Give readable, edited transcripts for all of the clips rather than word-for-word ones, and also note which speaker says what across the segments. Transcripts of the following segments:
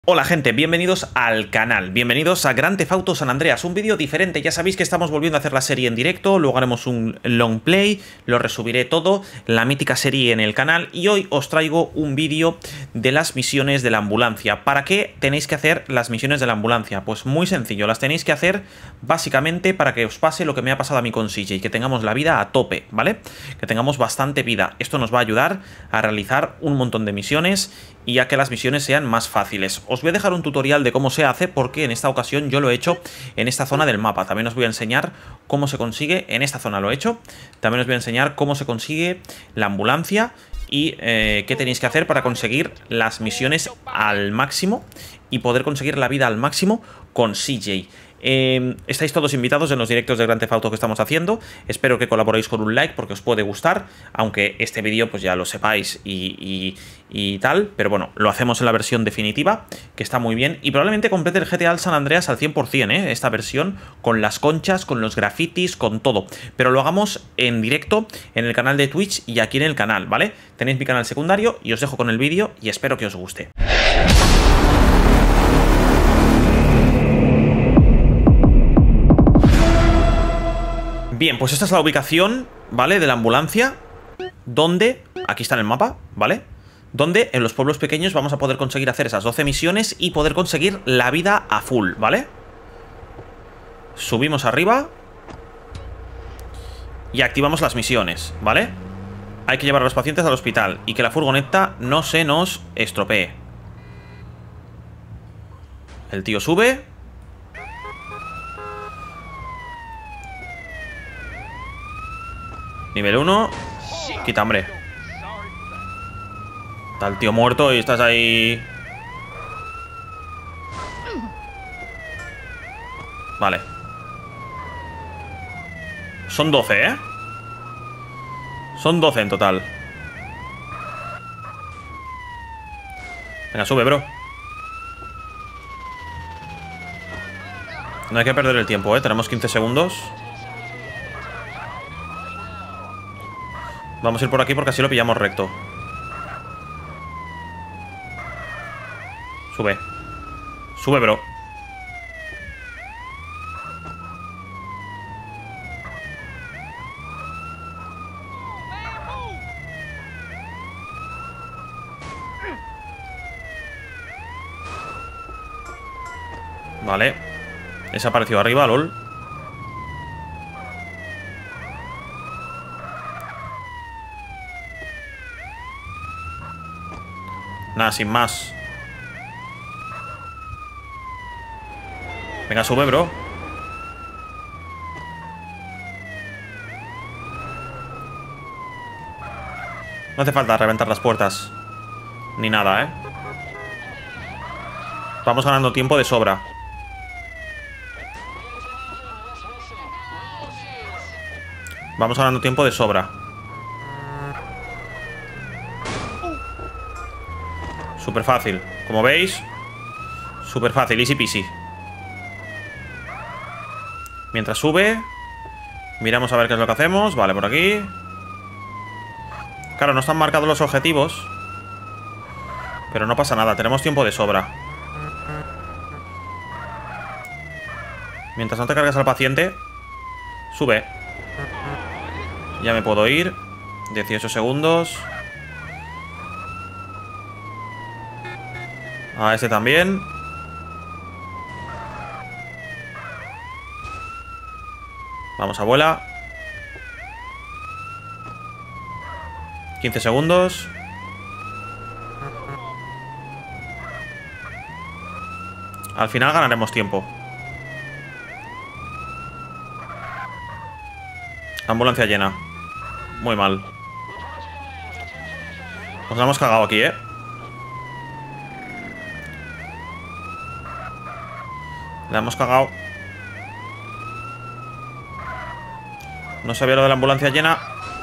Speaker 1: Hola gente, bienvenidos al canal, bienvenidos a Grand Theft Auto San Andreas, un vídeo diferente. Ya sabéis que estamos volviendo a hacer la serie en directo, luego haremos un long play, lo resubiré todo, la mítica serie en el canal, y hoy os traigo un vídeo de las misiones de la ambulancia. ¿Para qué tenéis que hacer las misiones de la ambulancia? Pues muy sencillo, las tenéis que hacer básicamente para que os pase lo que me ha pasado a mí con CJ, que tengamos la vida a tope, ¿vale? Que tengamos bastante vida. Esto nos va a ayudar a realizar un montón de misiones y a que las misiones sean más fáciles. Os voy a dejar un tutorial de cómo se hace porque en esta ocasión yo lo he hecho en esta zona del mapa. También os voy a enseñar cómo se consigue, en esta zona lo he hecho. También os voy a enseñar cómo se consigue la ambulancia y qué tenéis que hacer para conseguir las misiones al máximo y poder conseguir la vida al máximo con CJ. Estáis todos invitados en los directos de Grand Theft Auto que estamos haciendo. Espero que colaboréis con un like porque os puede gustar, aunque este vídeo pues ya lo sepáis y tal, pero bueno, lo hacemos en la versión definitiva, que está muy bien, y probablemente complete el GTA San Andreas al 100%, esta versión, con las conchas, con los grafitis, con todo, pero lo hagamos en directo en el canal de Twitch y aquí en el canal, ¿vale? Tenéis mi canal secundario y os dejo con el vídeo y espero que os guste. Bien, pues esta es la ubicación, ¿vale? De la ambulancia, donde, aquí está en el mapa, ¿vale? Donde en los pueblos pequeños vamos a poder conseguir hacer esas 12 misiones y poder conseguir la vida a full, ¿vale? Subimos arriba y activamos las misiones, ¿vale? Hay que llevar a los pacientes al hospital y que la furgoneta no se nos estropee. El tío sube. Nivel 1. Quita, hombre. Está el tío muerto y estás ahí. Vale. Son 12, ¿eh? Son 12 en total. Venga, sube, bro. No hay que perder el tiempo, ¿eh? Tenemos 15 segundos. Vamos a ir por aquí porque así lo pillamos recto. Sube. Sube, bro. Vale. Ese apareció arriba, lol. Nada, sin más. Venga, sube, bro. No hace falta reventar las puertas ni nada, ¿eh? Vamos ganando tiempo de sobra. Vamos ganando tiempo de sobra. Súper fácil, como veis. Súper fácil, easy peasy. Mientras sube, miramos a ver qué es lo que hacemos. Vale, por aquí. Claro, no están marcados los objetivos, pero no pasa nada, tenemos tiempo de sobra. Mientras no te cargues al paciente, sube. Ya me puedo ir. 18 segundos. A este también. Vamos, abuela. 15 segundos. Al final ganaremos tiempo. Ambulancia llena. Muy mal. Nos la hemos cagado aquí, ¿eh? La hemos cagado. No sabía lo de la ambulancia llena.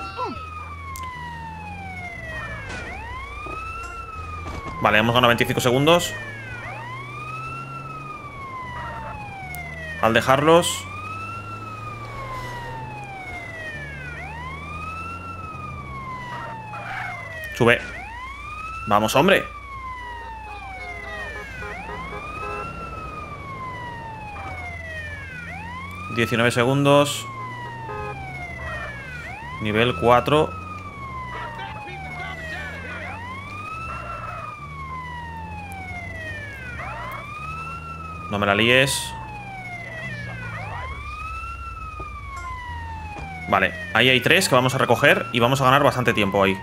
Speaker 1: Vale, hemos ganado 25 segundos. Al dejarlos. Sube. Vamos, hombre. 19 segundos. Nivel 4. No me la líes. Vale, ahí hay 3 que vamos a recoger y vamos a ganar bastante tiempo ahí.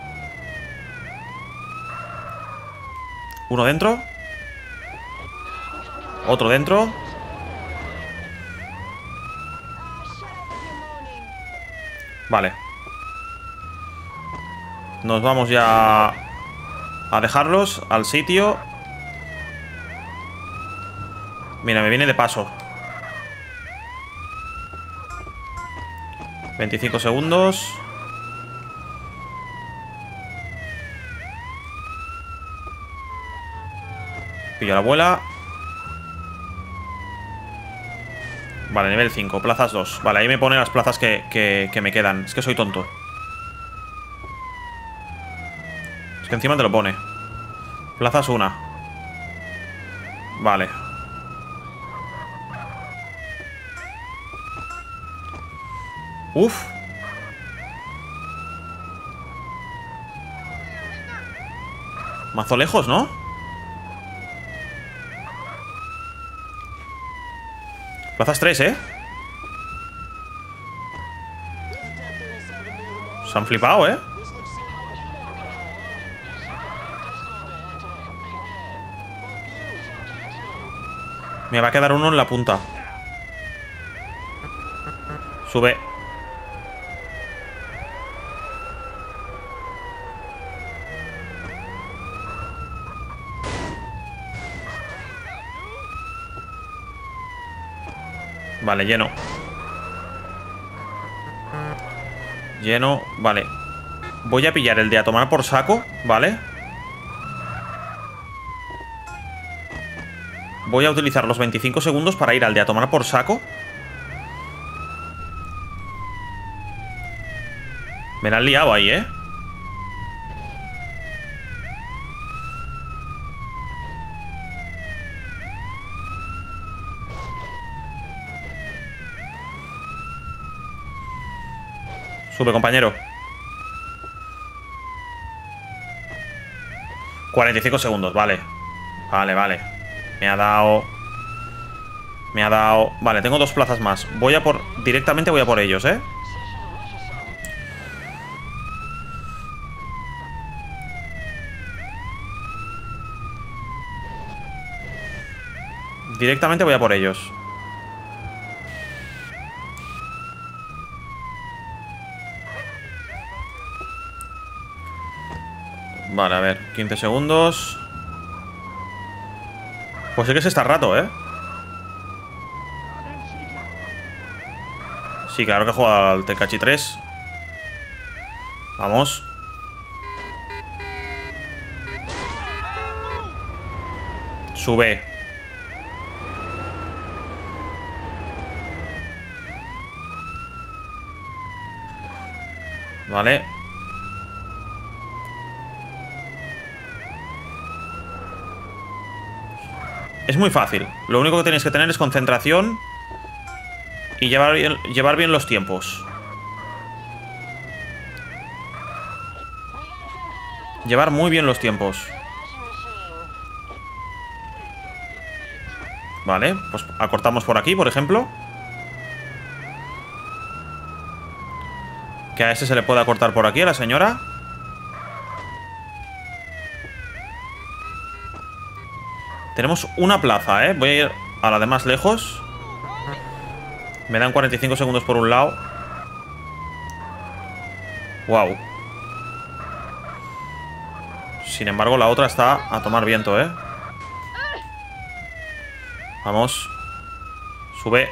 Speaker 1: Uno dentro. Otro dentro. Vale. Nos vamos ya a dejarlos al sitio. Mira, me viene de paso. 25 segundos. Pillo a la abuela. Vale, nivel 5, plazas 2. Vale, ahí me pone las plazas que me quedan. Es que soy tonto. Es que encima te lo pone. Plazas 1. Vale. Uf. Mazo lejos, ¿no? Plazas 3, ¿eh? Se han flipado, ¿eh? Me va a quedar uno en la punta. Sube. Vale, lleno. Lleno, vale. Voy a pillar el de a tomar por saco, ¿vale? Voy a utilizar los 25 segundos para ir al de a tomar por saco. Me la han liado ahí, ¿eh? Sube, compañero. 45 segundos, vale. Vale, vale. Me ha dado. Me ha dado. Vale, tengo 2 plazas más. Voy a por. Directamente voy a por ellos, ¿eh? Directamente voy a por ellos. Vale, a ver, 15 segundos. Pues sí que se está rato, ¿eh? Sí, claro que juega al Tenkaichi 3. Vamos. Sube. Vale. Es muy fácil. Lo único que tenéis que tener es concentración y llevar bien los tiempos. Llevar muy bien los tiempos. Vale, pues acortamos por aquí, por ejemplo. Que a ese se le pueda cortar por aquí, a la señora. Tenemos una plaza, ¿eh? Voy a ir a la de más lejos. Me dan 45 segundos por un lado. Wow. Sin embargo, la otra está a tomar viento, ¿eh? Vamos. Sube.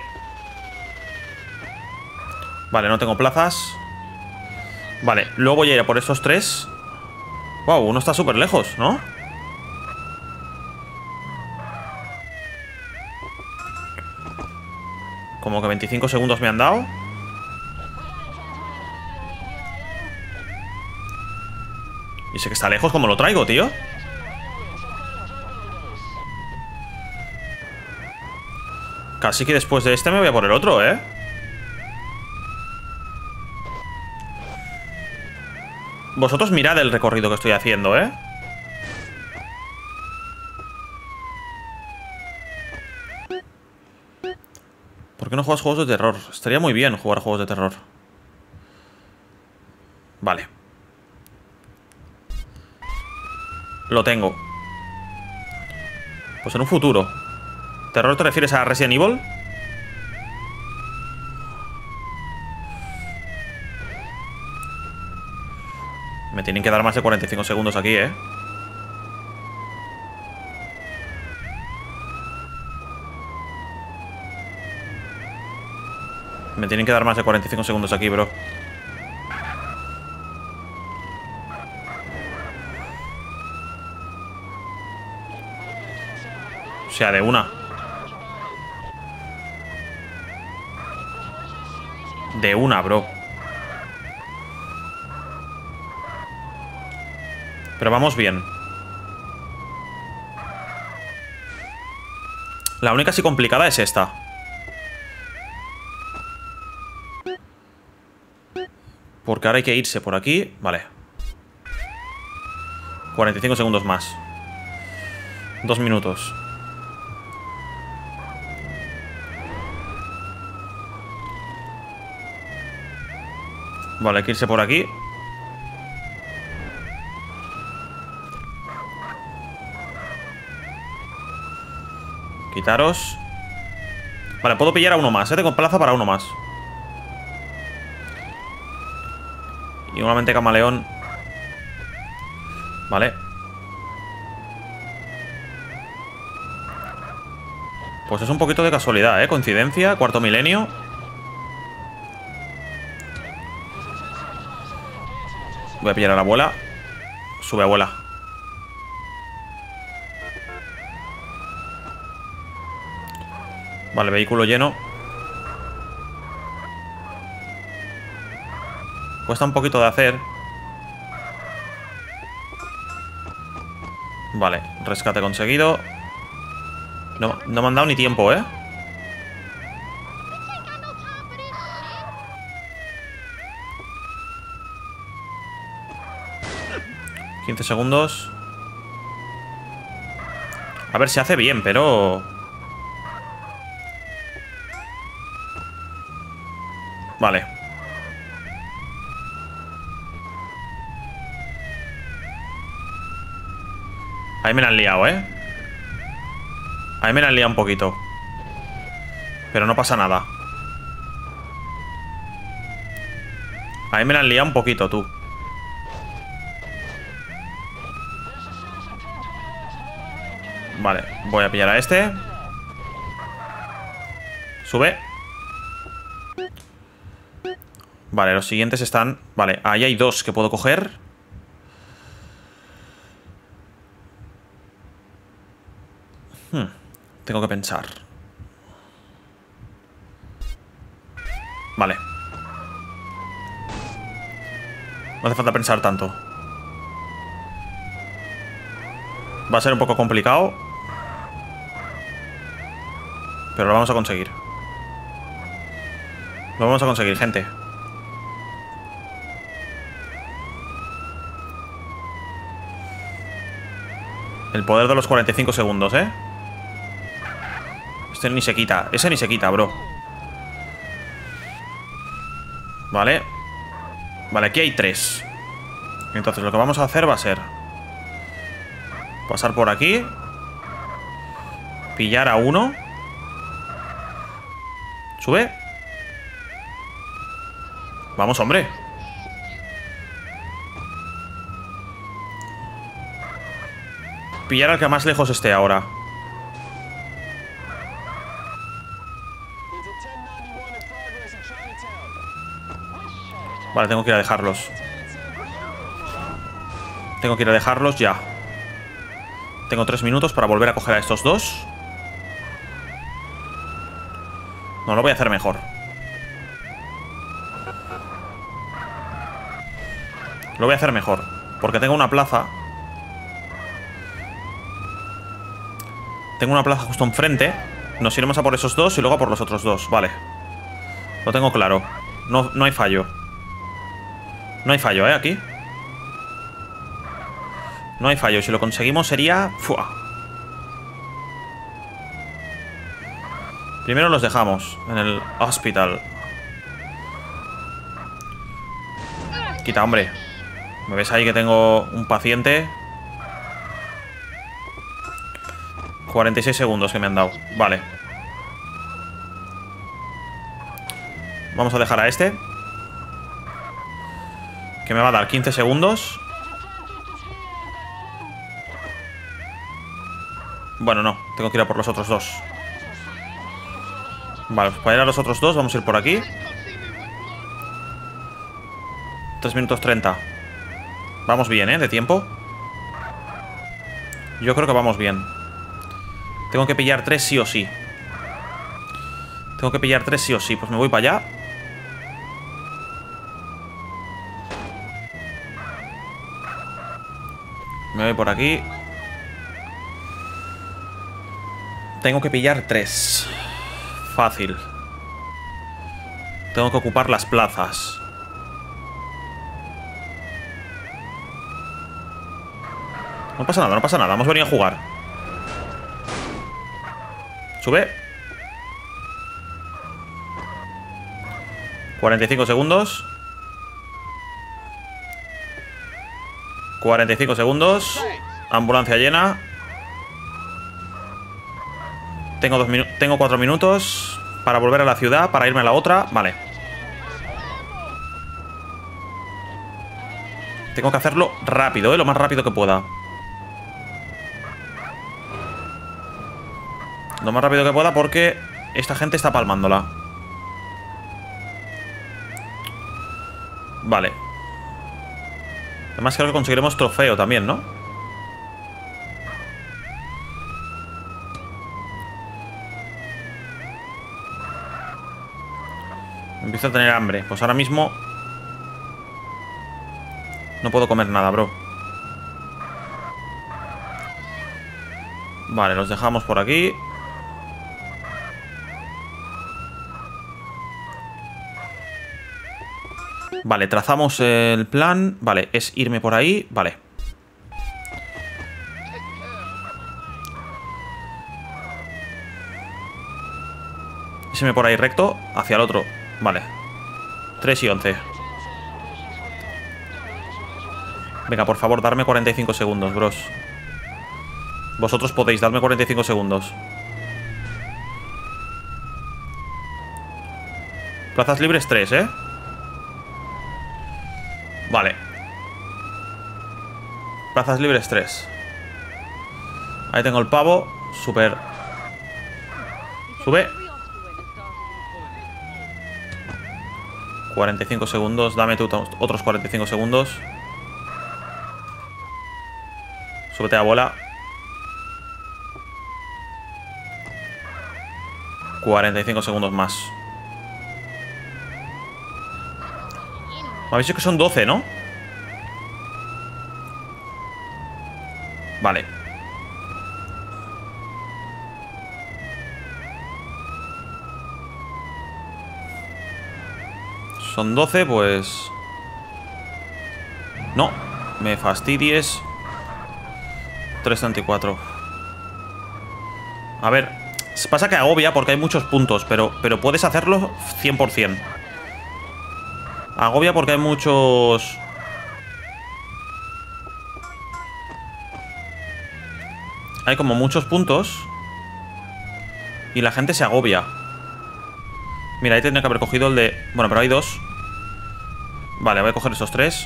Speaker 1: Vale, no tengo plazas. Vale, luego voy a ir a por estos 3. Wow, uno está súper lejos, ¿no? Como que 25 segundos me han dado. Y sé que está lejos, ¿cómo lo traigo, tío? Casi que después de este me voy a por el otro, ¿eh? Vosotros mirad el recorrido que estoy haciendo, ¿eh? ¿Por qué no juegas juegos de terror? Estaría muy bien jugar juegos de terror. Vale. Lo tengo. Pues en un futuro. ¿Terror te refieres a Resident Evil? Me tienen que dar más de 45 segundos aquí, ¿eh? Me tienen que dar más de 45 segundos aquí, bro. O sea, de una. De una, bro. Pero vamos bien. La única así complicada es esta. Porque ahora hay que irse por aquí. Vale. 45 segundos más. 2 minutos. Vale, hay que irse por aquí. Quitaros. Vale, puedo pillar a uno más, ¿eh? Tengo plaza para uno más. Y nuevamente camaleón. Vale. Pues es un poquito de casualidad, ¿eh? Coincidencia, cuarto milenio. Voy a pillar a la abuela. Sube, abuela. Vale, vehículo lleno. Cuesta un poquito de hacer. Vale, rescate conseguido. No me han dado ni tiempo, ¿eh? $15 segundos. A ver, se hace bien, pero... Vale. Ahí me la han liado, ¿eh? Ahí me la han liado un poquito. Pero no pasa nada. Ahí me la han liado un poquito, tú. Vale, voy a pillar a este. Sube. Vale, los siguientes están... Vale, ahí hay 2 que puedo coger. Tengo que pensar. Vale. No hace falta pensar tanto. Va a ser un poco complicado, pero lo vamos a conseguir. Lo vamos a conseguir, gente. El poder de los 45 segundos, ¿eh? Este ni se quita. Ese ni se quita, bro. Vale. Vale, aquí hay 3. Entonces lo que vamos a hacer va a ser pasar por aquí. Pillar a uno. Sube. Vamos, hombre. Pillar al que más lejos esté ahora. Vale, tengo que ir a dejarlos. Tengo que ir a dejarlos ya. Tengo 3 minutos para volver a coger a estos 2. No, lo voy a hacer mejor. Lo voy a hacer mejor. Porque tengo una plaza. Tengo una plaza justo enfrente. Nos iremos a por esos dos y luego a por los otros dos. Vale. Lo tengo claro. No hay fallo. No hay fallo, ¿eh? Aquí. No hay fallo. Si lo conseguimos sería... ¡fua! Primero los dejamos en el hospital. Quita, hombre. ¿Me ves ahí que tengo un paciente? 46 segundos que me han dado. Vale. Vamos a dejar a este, que me va a dar 15 segundos. Bueno, no. Tengo que ir a por los otros dos. Vale, pues para ir a los otros dos vamos a ir por aquí. 3 minutos 30. Vamos bien, ¿eh? De tiempo. Yo creo que vamos bien. Tengo que pillar 3 sí o sí. Tengo que pillar 3 sí o sí. Pues me voy para allá. Me voy por aquí. Tengo que pillar 3. Fácil. Tengo que ocupar las plazas. No pasa nada, no pasa nada. Hemos venido a jugar. Sube. 45 segundos. 45 segundos. Ambulancia llena. Tengo 4 minutos para volver a la ciudad, para irme a la otra. Vale. Tengo que hacerlo rápido, lo más rápido que pueda. Lo más rápido que pueda porque esta gente está palmándola. Vale. Además creo que conseguiremos trofeo también, ¿no? Empiezo a tener hambre. Pues ahora mismo no puedo comer nada, bro. Vale, los dejamos por aquí. Vale, trazamos el plan. Vale, es irme por ahí. Vale. Irme por ahí recto hacia el otro. Vale. 3 y 11. Venga, por favor, darme 45 segundos, bros. Vosotros podéis darme 45 segundos. Plazas libres 3, ¿eh? Vale. Plazas libres 3. Ahí tengo el pavo. Súper. Sube. 45 segundos. Dame tú otros 45 segundos. Súbete a bola. 45 segundos más. Me habéis dicho que son 12, ¿no? Vale. Son 12, pues... No, me fastidies. 334. A ver, pasa que agobia porque hay muchos puntos, pero puedes hacerlo 100%. Agobia porque hay muchos... Hay como muchos puntos y la gente se agobia. Mira, ahí tendría que haber cogido el de... Bueno, pero hay 2. Vale, voy a coger esos 3.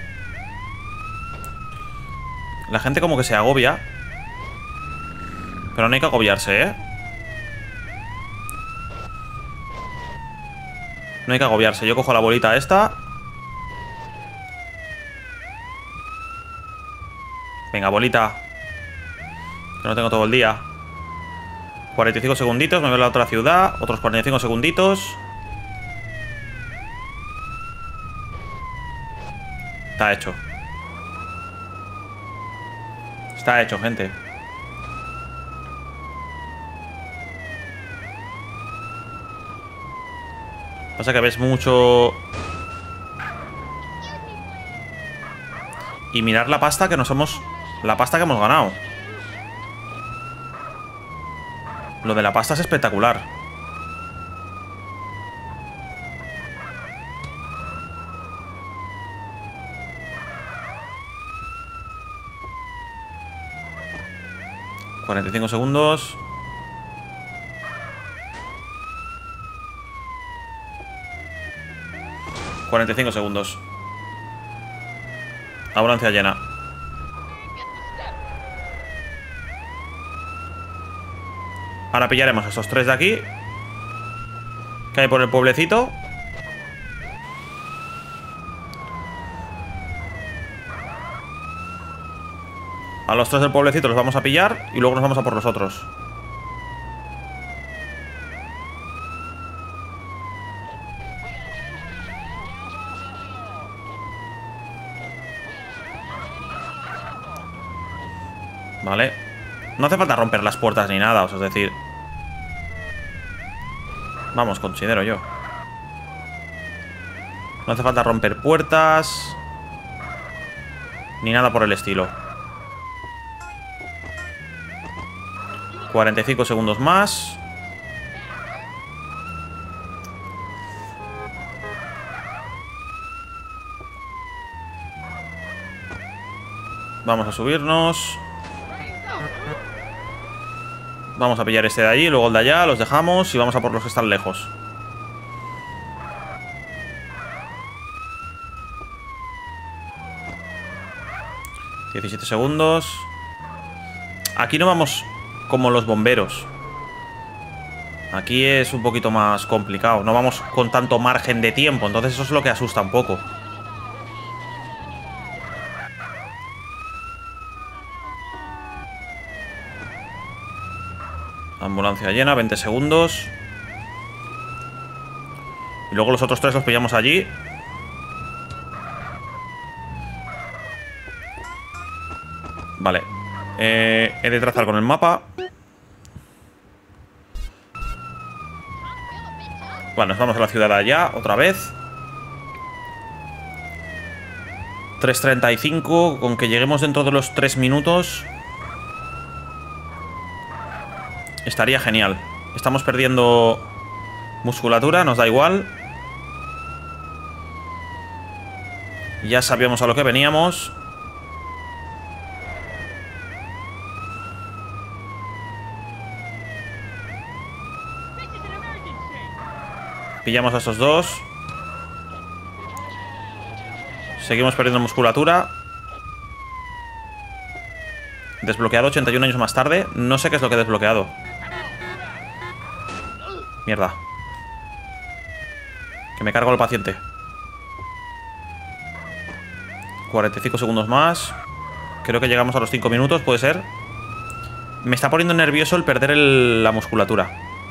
Speaker 1: La gente como que se agobia. Pero no hay que agobiarse, ¿eh? No hay que agobiarse. Yo cojo la bolita esta. Venga, bolita. Que no tengo todo el día. 45 segunditos. Me voy a la otra ciudad. Otros 45 segunditos. Está hecho. Está hecho, gente. Pasa que ves mucho... Y mirar la pasta que nos hemos... La pasta que hemos ganado. Lo de la pasta es espectacular. ...45 segundos... 45 segundos. Ambulancia llena. Ahora pillaremos a estos 3 de aquí, que hay por el pueblecito. A los 3 del pueblecito los vamos a pillar y luego nos vamos a por los otros. Vale. No hace falta romper las puertas ni nada, o sea, es decir... Vamos, considero yo. No hace falta romper puertas... Ni nada por el estilo. 45 segundos más. Vamos a subirnos. Vamos a pillar este de allí, luego el de allá, los dejamos y vamos a por los que están lejos. ...17 segundos... Aquí no vamos como los bomberos. Aquí es un poquito más complicado. No vamos con tanto margen de tiempo. Entonces eso es lo que asusta un poco. Ambulancia llena, 20 segundos. Y luego los otros 3 los pillamos allí. Vale. He de trazar con el mapa. Bueno, nos vamos a la ciudad de allá, otra vez. 3:35, con que lleguemos dentro de los 3 minutos... Estaría genial. Estamos perdiendo musculatura, nos da igual. Ya sabíamos a lo que veníamos. Pillamos a estos 2. Seguimos perdiendo musculatura. Desbloqueado 81 años más tarde. No sé qué es lo que he desbloqueado. Mierda. Que me cargo al paciente. 45 segundos más. Creo que llegamos a los 5 minutos, ¿puede ser? Me está poniendo nervioso el perder la musculatura.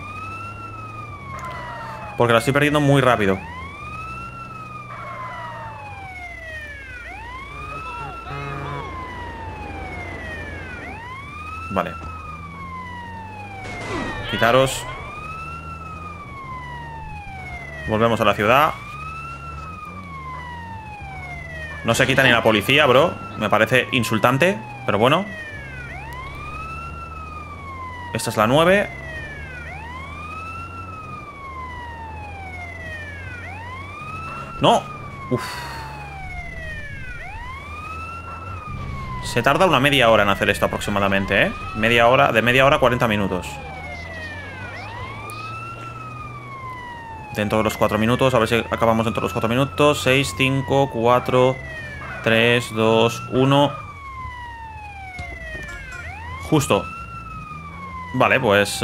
Speaker 1: Porque la estoy perdiendo muy rápido. Vale. Quitaros. Volvemos a la ciudad. No se quita ni la policía, bro. Me parece insultante, pero bueno. Esta es la 9. ¡No! Uf. Se tarda una media hora en hacer esto aproximadamente, ¿eh? Media hora, de media hora a 40 minutos. Dentro de los 4 minutos, a ver si acabamos dentro de los 4 minutos. 6, 5, 4, 3, 2, 1. Justo. Vale, pues...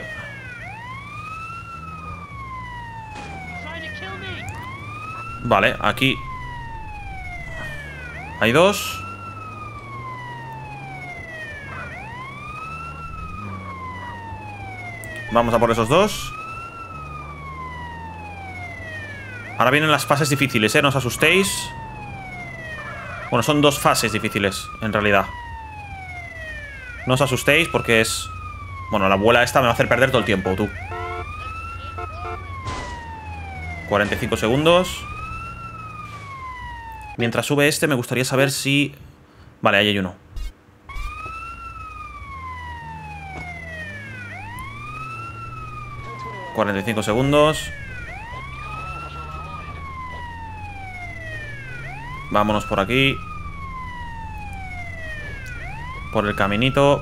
Speaker 1: Vale, aquí hay 2. Vamos a por esos 2. Ahora vienen las fases difíciles, ¿eh? No os asustéis. Bueno, son 2 fases difíciles, en realidad. No os asustéis porque es... Bueno, la abuela esta me va a hacer perder todo el tiempo, tú. 45 segundos. Mientras sube este, me gustaría saber si... Vale, ahí hay uno. ...45 segundos... Vámonos por aquí. Por el caminito.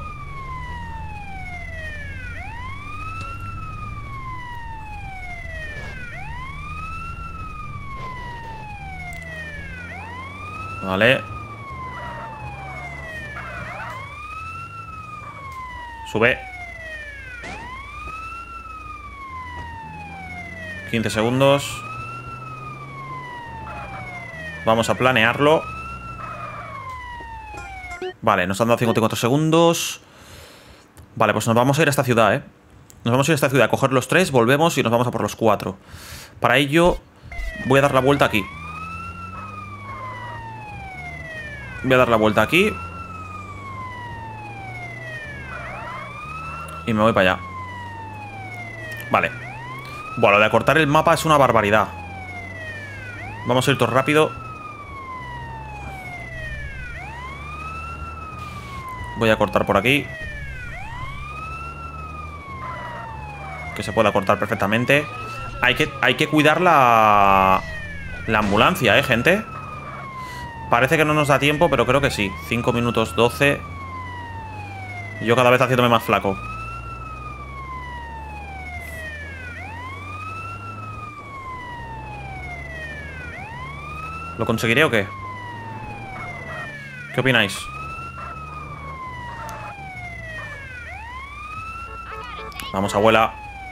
Speaker 1: Vale. Sube. 15 segundos. Vamos a planearlo. Vale, nos han dado 54 segundos. Vale, pues nos vamos a ir a esta ciudad, ¿eh? Nos vamos a ir a esta ciudad, a coger los 3, volvemos y nos vamos a por los 4. Para ello, voy a dar la vuelta aquí. Voy a dar la vuelta aquí. Y me voy para allá. Vale. Bueno, lo de acortar el mapa es una barbaridad. Vamos a ir todo rápido. Voy a cortar por aquí. Que se pueda cortar perfectamente. Hay que cuidar la ambulancia, gente. Parece que no nos da tiempo, pero creo que sí. 5 minutos 12. Yo cada vez haciéndome más flaco. ¿Lo conseguiré o qué? ¿Qué opináis? Vamos, abuela.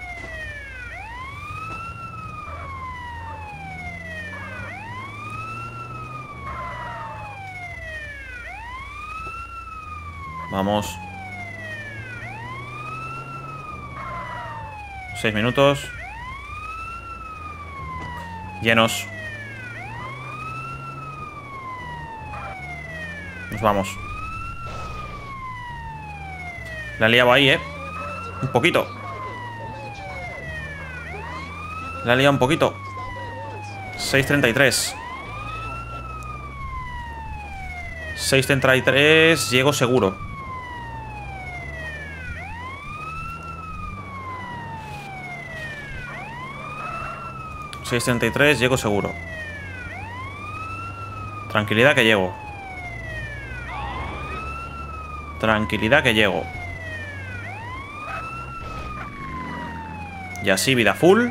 Speaker 1: Vamos. 6 minutos. Llenos. Nos vamos. La he liado ahí, un poquito. La he liado un poquito. 6:33. 6:33. Llego seguro. ...6:33, llego seguro. Tranquilidad que llego. Tranquilidad que llego. Y así, vida full.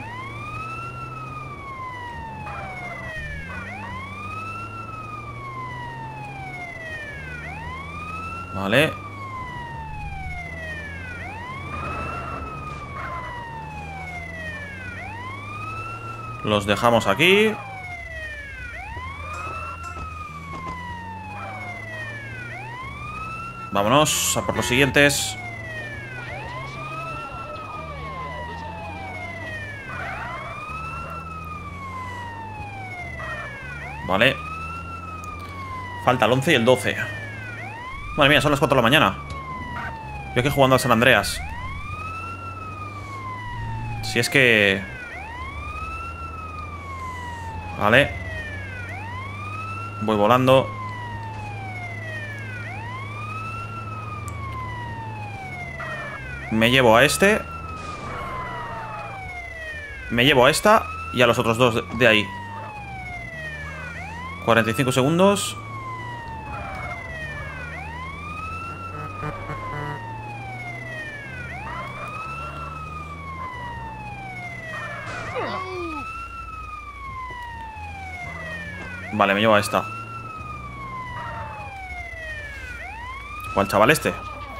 Speaker 1: Vale. Los dejamos aquí. Vámonos a por los siguientes. Vale. Falta el 11 y el 12. Madre mía, son las 4 de la mañana. Yo aquí jugando al San Andreas. Si es que... Vale. Voy volando. Me llevo a este. Me llevo a esta. Y a los otros dos de ahí. 45 segundos. Vale, me llevo a esta. O al chaval este.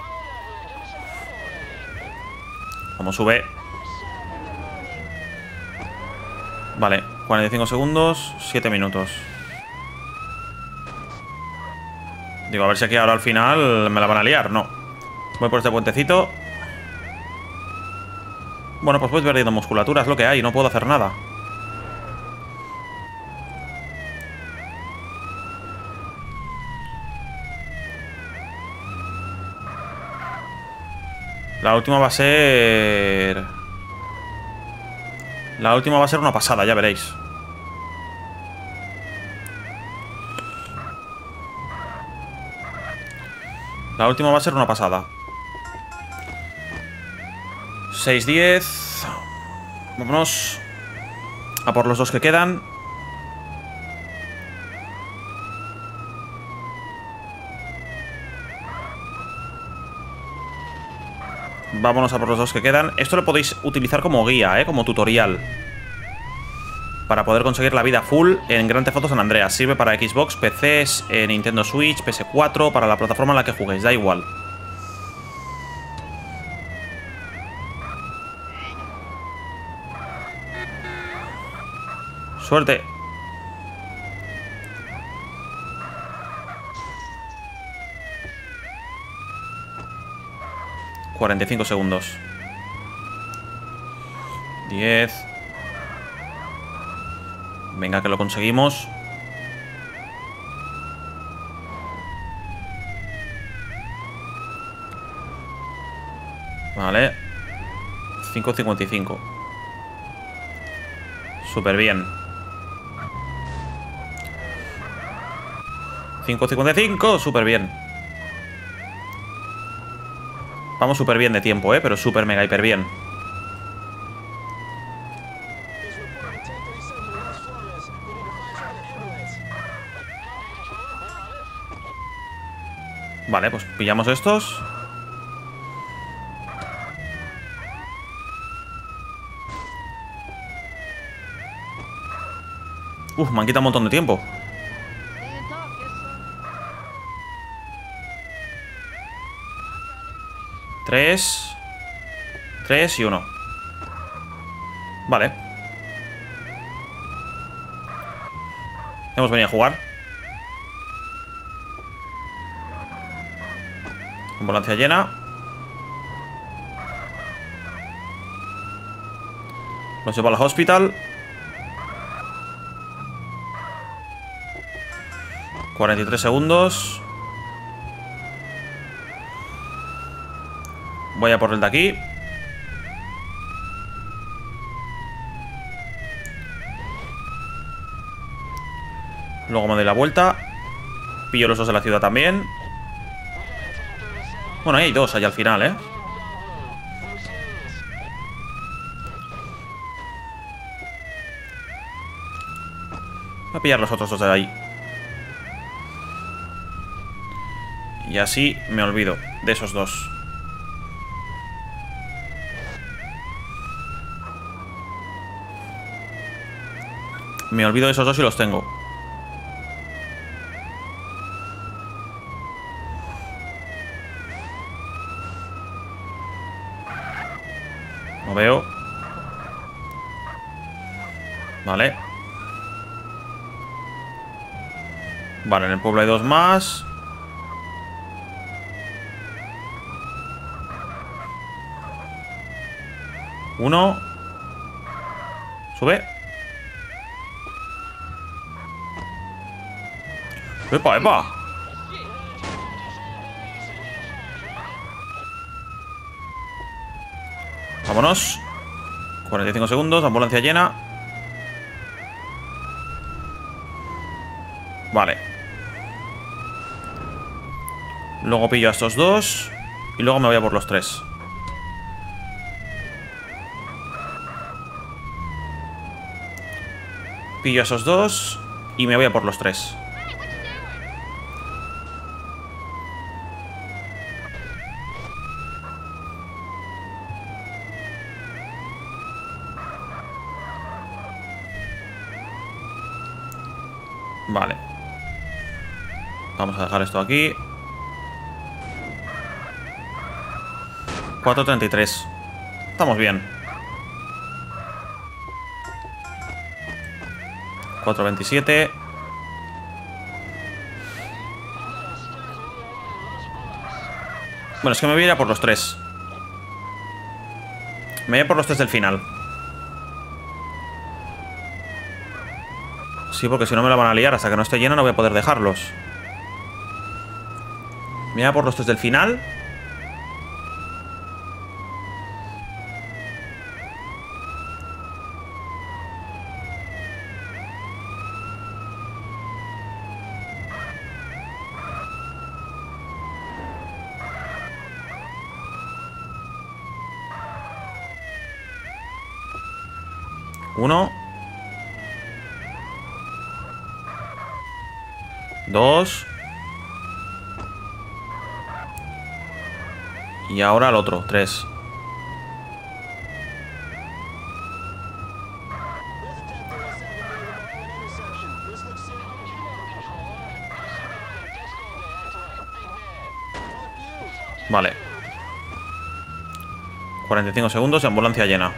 Speaker 1: Vamos, sube. Vale, 45 segundos, 7 minutos. Digo, a ver si aquí ahora al final me la van a liar. No. Voy por este puentecito. Bueno, pues voy perdiendo musculatura, es lo que hay. No puedo hacer nada. La última va a ser... La última va a ser una pasada, ya veréis. La última va a ser una pasada. 6-10. Vámonos a por los dos que quedan. Vámonos a por los dos que quedan. Esto lo podéis utilizar como guía, como tutorial, para poder conseguir la vida full en Grand Theft Auto San Andreas. Sirve para Xbox, PCs, Nintendo Switch, PS4, para la plataforma en la que juguéis, da igual. Suerte. ...45 segundos... 10... Venga, que lo conseguimos. Vale. 5.55. Súper bien. 5.55, súper bien. Vamos súper bien de tiempo, pero súper mega hiper bien. Vale, pues pillamos estos. Me han quitado un montón de tiempo. Tres y 1. Vale. Hemos venido a jugar. Ambulancia llena. Los llevo al hospital. 43 segundos. Voy a por el de aquí. Luego me doy la vuelta. Pillo los dos de la ciudad también. Bueno, ahí hay dos allá al final, Voy a pillar los otros dos de ahí. Y así me olvido de esos dos. Me olvido de esos dos y los tengo. No veo. Vale. Vale, en el pueblo hay dos más. Uno. Sube. ¡Epa, epa! Vámonos. 45 segundos, ambulancia llena. Vale. Luego pillo a estos dos. Y luego me voy a por los tres. Pillo a esos dos. Y me voy a por los tres. Vale. Vamos a dejar esto aquí. 4.33. Estamos bien. 4.27. Bueno, es que me voy a ir a por los tres. Me voy a por los tres del final. Sí, porque si no me la van a liar. Hasta que no esté llena no voy a poder dejarlos. Me voy a por los tres del final. 1. 2. Y ahora el otro, 3. Vale. 45 segundos y ambulancia llena.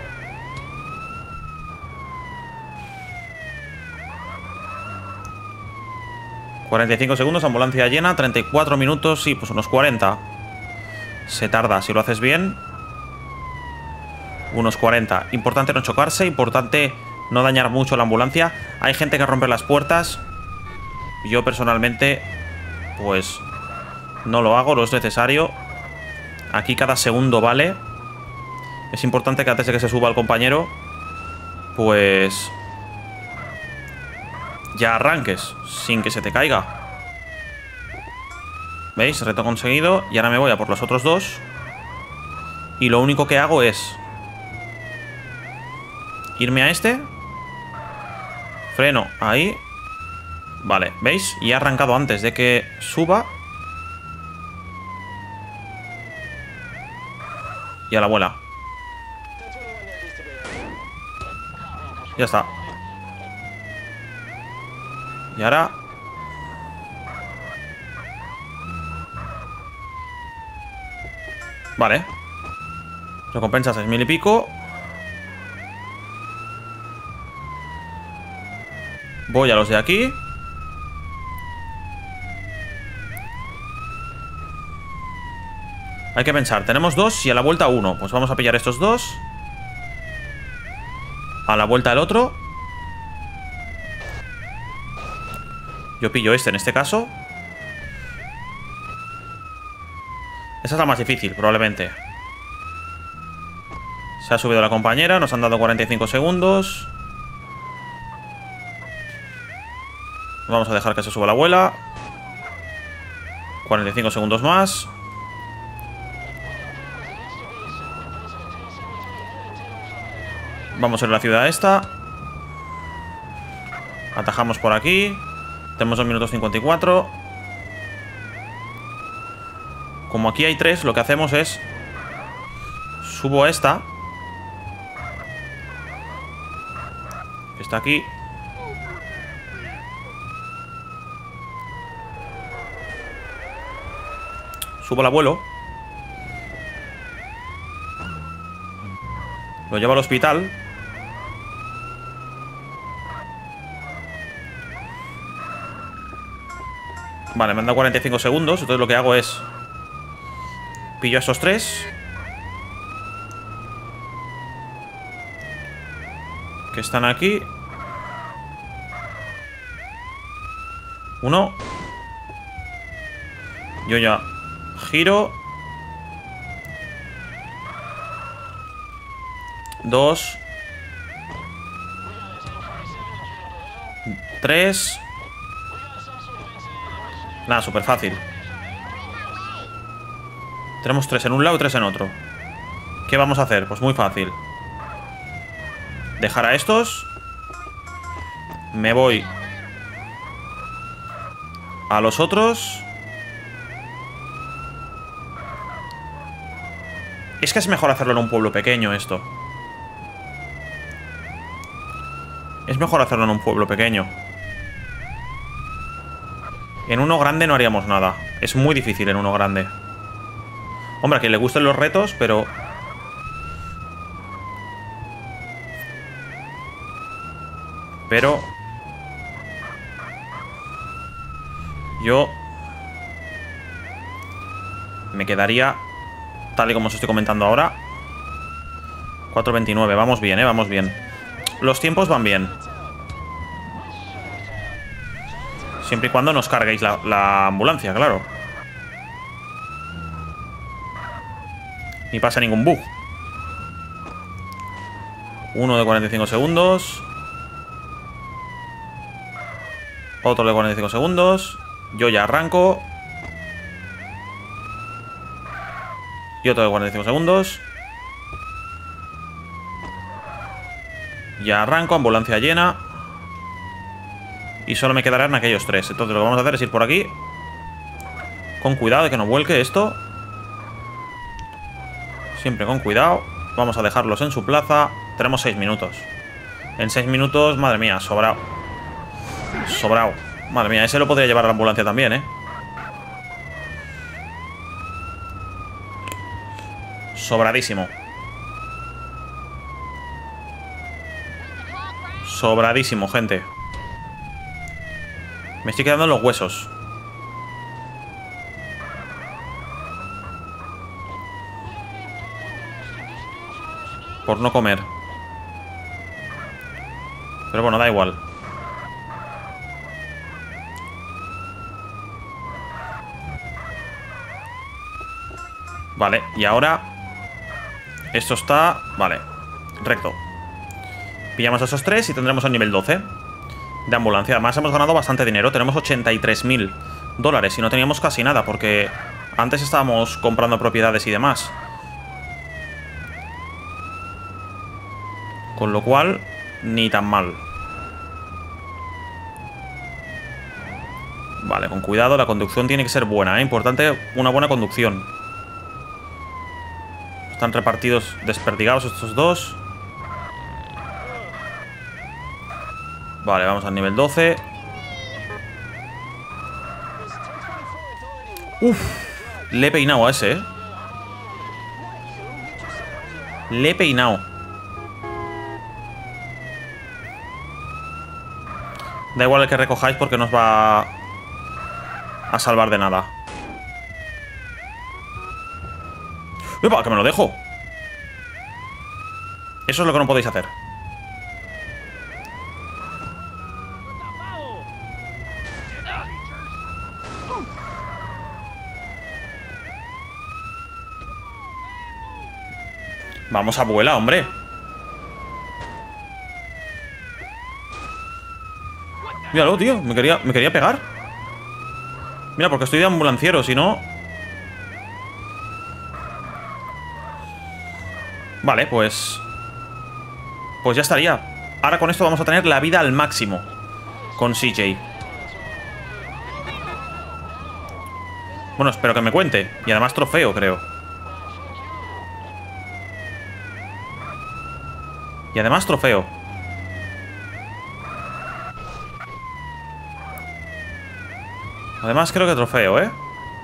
Speaker 1: ...45 segundos, ambulancia llena... ...34 minutos, sí, pues unos 40... Se tarda, si lo haces bien... Unos 40... Importante no chocarse, importante no dañar mucho la ambulancia... Hay gente que rompe las puertas... Yo personalmente... Pues... No lo hago, no es necesario... Aquí cada segundo vale... Es importante que antes de que se suba el compañero... Pues... Ya arranques, sin que se te caiga. ¿Veis? Reto conseguido. Y ahora me voy a por los otros dos. Y lo único que hago es irme a este. Freno, ahí. Vale, ¿veis? Y he arrancado antes de que suba. Y a la abuela. Ya está. Y ahora... Vale. Recompensa 6.000 y pico. Voy a los de aquí. Hay que pensar, tenemos dos y a la vuelta uno. Pues vamos a pillar estos dos. A la vuelta el otro. Yo pillo este en este caso. Esa es la más difícil, probablemente. Se ha subido la compañera, nos han dado 45 segundos. Vamos a dejar que se suba la abuela. 45 segundos más. Vamos a ir a la ciudad esta. Atajamos por aquí. Tenemos 2 minutos 54. Como aquí hay 3, lo que hacemos es... Subo a esta. Que está aquí. Subo al abuelo. Lo llevo al hospital. Vale, me han dado 45 segundos. Entonces lo que hago es... Pillo a estos 3. Que están aquí. 1. Yo ya giro. 2. 3. Nada, súper fácil. Tenemos 3 en un lado y 3 en otro. ¿Qué vamos a hacer? Pues muy fácil. Dejar a estos. Me voy a los otros. Es que es mejor hacerlo en un pueblo pequeño esto. Es mejor hacerlo en un pueblo pequeño. En uno grande no haríamos nada. Es muy difícil en uno grande. Hombre, a quien le gusten los retos, pero... Yo... Me quedaría... Tal y como os estoy comentando ahora. 4.29, vamos bien, vamos bien. Los tiempos van bien. Siempre y cuando nos carguéis la ambulancia, claro. Ni pasa ningún bug. Uno de 45 segundos. Otro de 45 segundos. Yo ya arranco. Y otro de 45 segundos. Ya arranco, ambulancia llena. Y solo me quedarán aquellos 3. Entonces lo que vamos a hacer es ir por aquí. Con cuidado de que no vuelque esto. Siempre con cuidado. Vamos a dejarlos en su plaza. Tenemos 6 minutos. En 6 minutos, madre mía, sobrado. Sobrado. Madre mía, ese lo podría llevar a la ambulancia también, ¿eh? Sobradísimo. Sobradísimo, gente. Me estoy quedando en los huesos. Por no comer. Pero bueno, da igual. Vale, y ahora esto está... Vale, recto. Pillamos a esos 3 y tendremos el nivel 12 de ambulancia. Además hemos ganado bastante dinero. Tenemos 83.000 dólares y no teníamos casi nada porque antes estábamos comprando propiedades y demás. Con lo cual, ni tan mal. Vale, con cuidado. La conducción tiene que ser buena, ¿eh? Importante una buena conducción. Están repartidos, desperdigados estos dos. Vale, vamos al nivel 12. Uf, le he peinado a ese, ¿eh? Le he peinado. Da igual el que recojáis porque no os va a salvar de nada. ¡Epa! ¡Que me lo dejo! Eso es lo que no podéis hacer. Vamos, abuela, hombre. Míralo, tío. Me quería pegar. Mira, porque estoy de ambulanciero, si no... Vale, pues ya estaría. Ahora con esto vamos a tener la vida al máximo con CJ. Bueno, espero que me cuente. Y además trofeo, creo. Y además trofeo. Además creo que trofeo, ¿eh?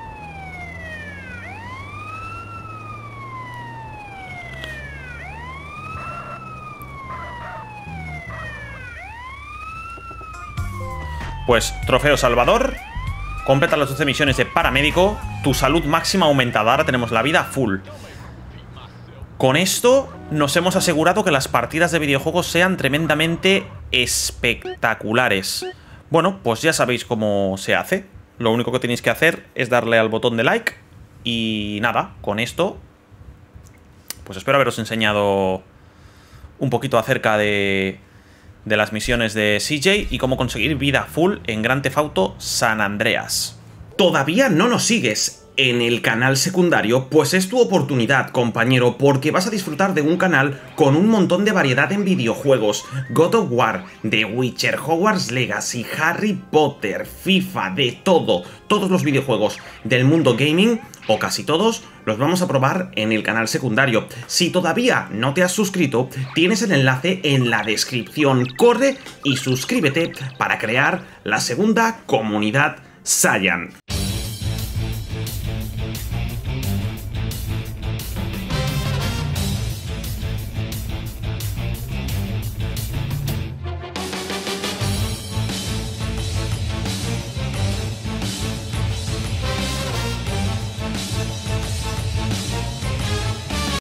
Speaker 1: Pues trofeo Salvador. Completa las 12 misiones de paramédico. Tu salud máxima aumentada. Ahora tenemos la vida full. Con esto nos hemos asegurado que las partidas de videojuegos sean tremendamente espectaculares. Bueno, pues ya sabéis cómo se hace. Lo único que tenéis que hacer es darle al botón de like. Y nada, con esto pues espero haberos enseñado un poquito acerca de las misiones de CJ y cómo conseguir vida full en Grand Theft Auto San Andreas. ¿Todavía no nos sigues en el canal secundario? Pues es tu oportunidad, compañero, porque vas a disfrutar de un canal con un montón de variedad en videojuegos. God of War, The Witcher, Hogwarts Legacy, Harry Potter, FIFA, de todo. Todos los videojuegos del mundo gaming, o casi todos, los vamos a probar en el canal secundario. Si todavía no te has suscrito, tienes el enlace en la descripción. Corre y suscríbete para crear la segunda comunidad Saiyan.